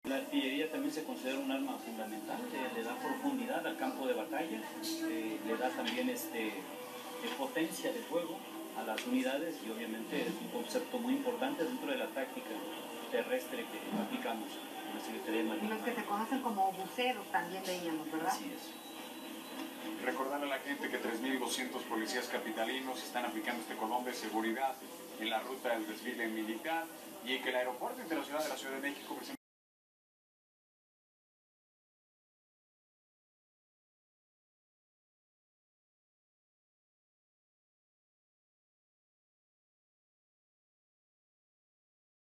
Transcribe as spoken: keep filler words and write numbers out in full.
La artillería también se considera un arma fundamental, le, le da profundidad al campo de batalla, eh, le da también este, de potencia de fuego a las unidades y obviamente es un concepto muy importante dentro de la táctica terrestre que aplicamos en la Secretaría de Marina. Y los que se conocen como buceros también veíamos, ¿verdad? Así es. Recordarle a la gente que tres mil doscientos policías capitalinos están aplicando este cordón de seguridad en la ruta del desfile militar y que el aeropuerto internacional de la Ciudad de México